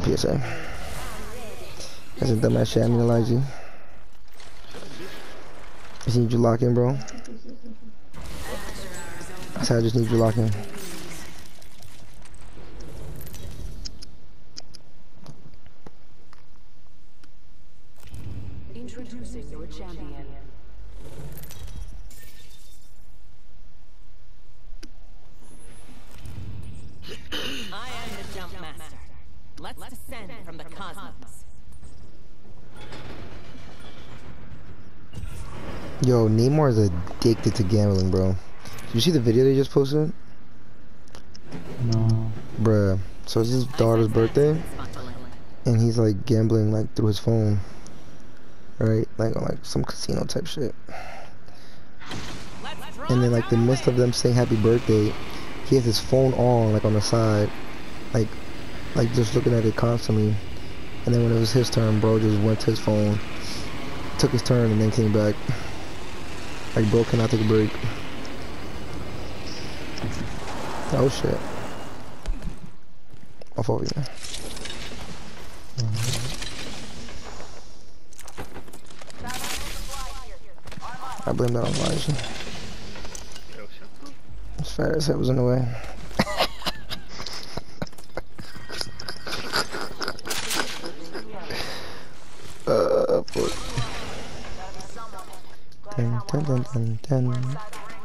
PSA. That's a dumbass shit. I'm gonna lie to you. I just need you lock in, bro. I said I just need you lock in. Introducing your champion. I am the Jump Master. Let's descend from the cosmos. Yo, Neymar is addicted to gambling, bro. Did you see the video they just posted? No. Bruh. So it's his daughter's birthday, and he's like gambling like through his phone, right? Like on like some casino type shit. And then like the midst of them saying happy birthday, he has his phone on like on the side, like just looking at it constantly. And then when it was his turn, bro just went to his phone, took his turn, and then came back. Like, bro cannot take a break. Oh shit. I'll follow you, man. I blame that on Elijah. As fat as it was in the way. Fuck. Dun, dun, dun, dun, dun.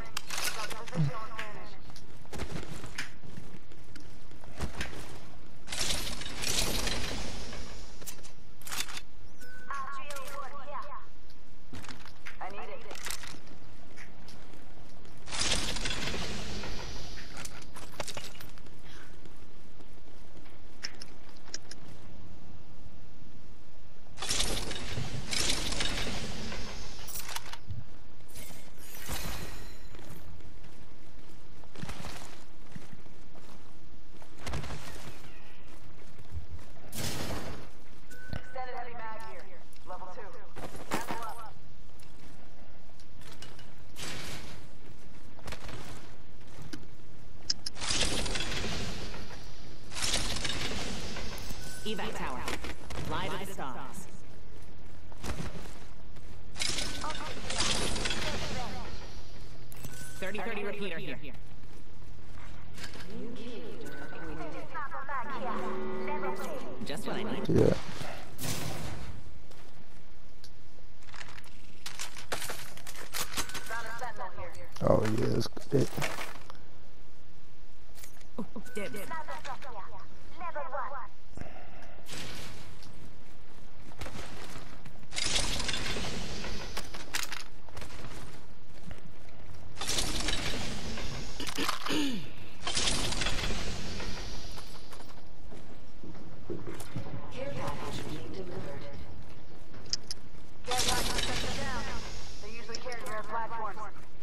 Evac tower. Live at the stars. .30 repeater here. Just what I need. Yeah. Oh yeah, that's good. Care package being delivered. They usually carry rare platforms.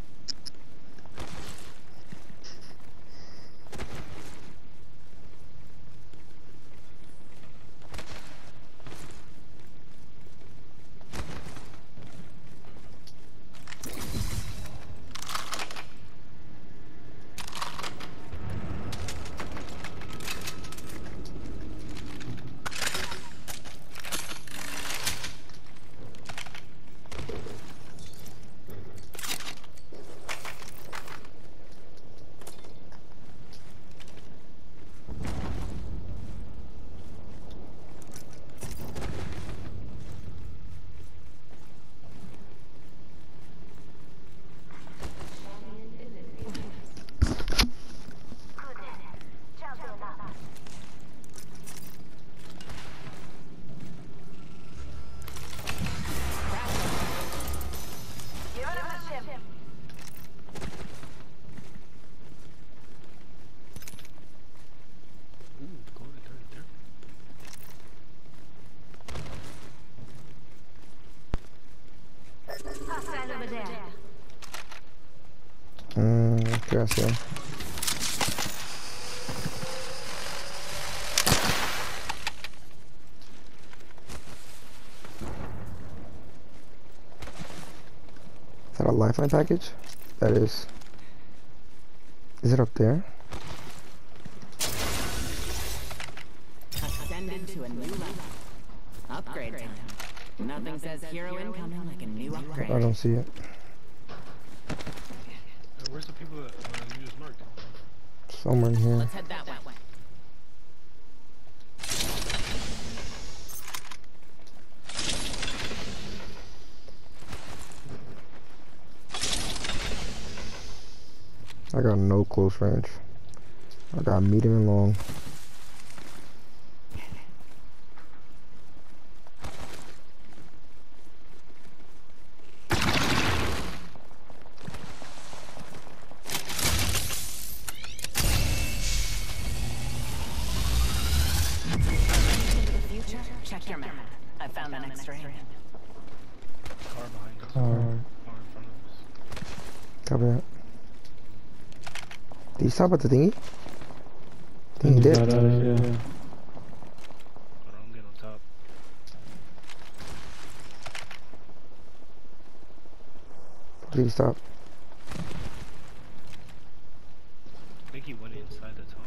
Gracias. Is that a lifeline package? That is. Is it up there? Ascend into to a new level. Upgrade time. Nothing says hero incoming like a new upgrade. I don't see it. Where's the people that you just marked? Somewhere in here. Let's head that way. I got no close range. I got medium and long. Check your map. I found an extra hand. Car behind us. Alright. Car in front of us. Copy that. Did you stop at the thingy? I think he did. Hold on, I'm getting on top. Did he stop? I think he went inside the tunnel.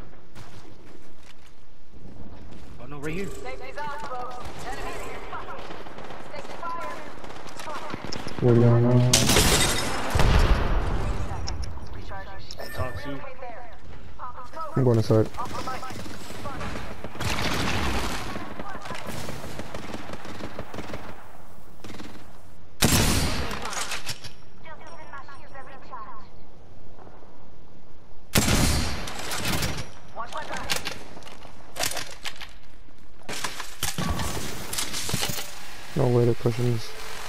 Oh no, right here. Safety's on, folks. Enemies here. Take fire. Where are you going now? Top two. I'm going inside. No way they're pushing this.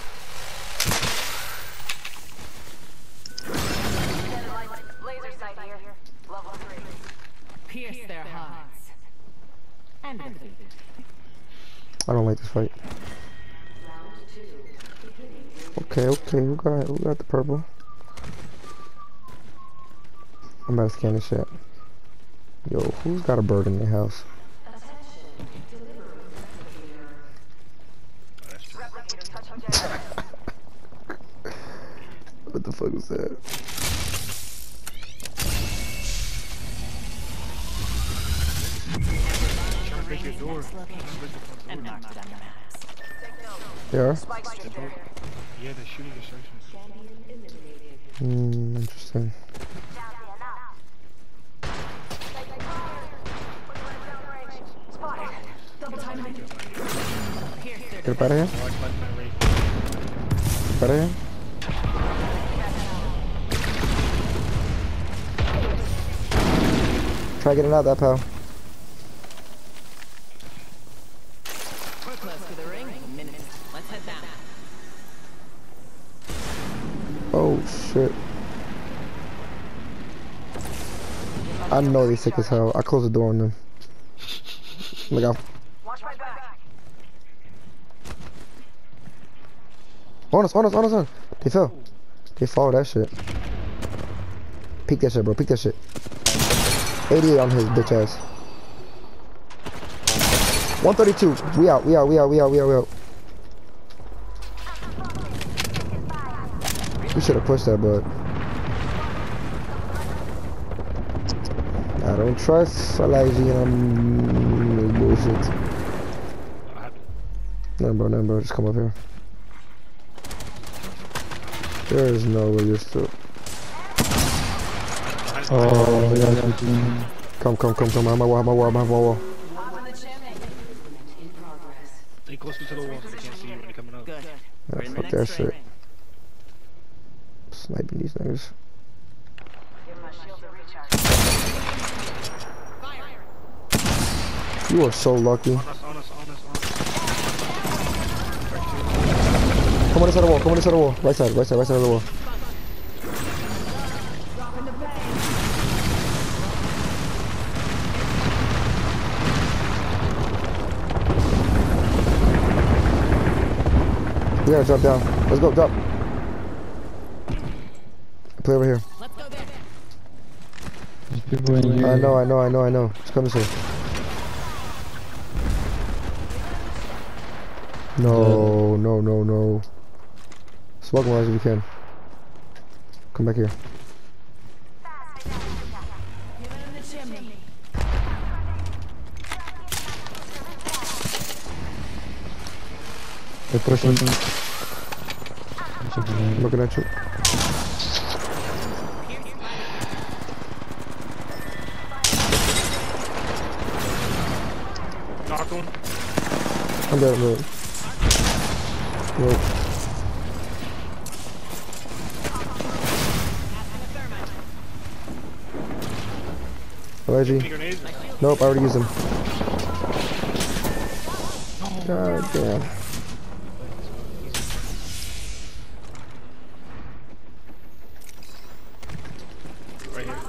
Laser sight here. Level 3. Pierce their hearts. And defeat. I don't like this fight. Okay, who got the purple? I'm about to scan this shit. Yo, who's got a bird in their house? What the fuck was that? Trying to break your door. And marked it on your maps. They are? Yeah, they're shooting distractions. Interesting. Get up out of here. Watch my rate. Get out of here. Try getting out that pal. We're close to the ring. A minute. Let's head down. Oh shit. I know they sick as hell. I closed the door on them. Look out. Watch my back. On us. They fell. They followed that shit. Peek that shit, bro. Peek that shit. 88 on his bitch ass. 132. We out. We should have pushed that, but I don't trust Elijah on this bullshit. What happened? Nothing, bro. Just come up here. There is no way you're still. Oh, yeah. Come. I'm my wall. Stay closer to the wall so they can't see you when you're coming up. Good. Yeah, We're in the fuck next that shit. ring. Sniping these niggas. Give my shield a recharge. You are so lucky. On us. Come on this side of the wall. Right side of the wall. We gotta drop down. Let's go, drop. Play over here. Let's go there. There's people in here. I know. Just come this way. No. Smoke them as we can. Come back here. They're pushing. I'm looking at you. Knocked one. I'm dead, I'm dead. Nope. Any LG. grenades? Nope, I already used them. God damn. Right here.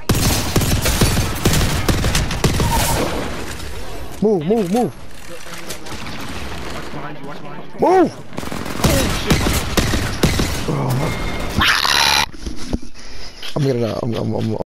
Move, move, move. Watch behind you, watch behind you. Move! Oh shit. I'm getting out. I'm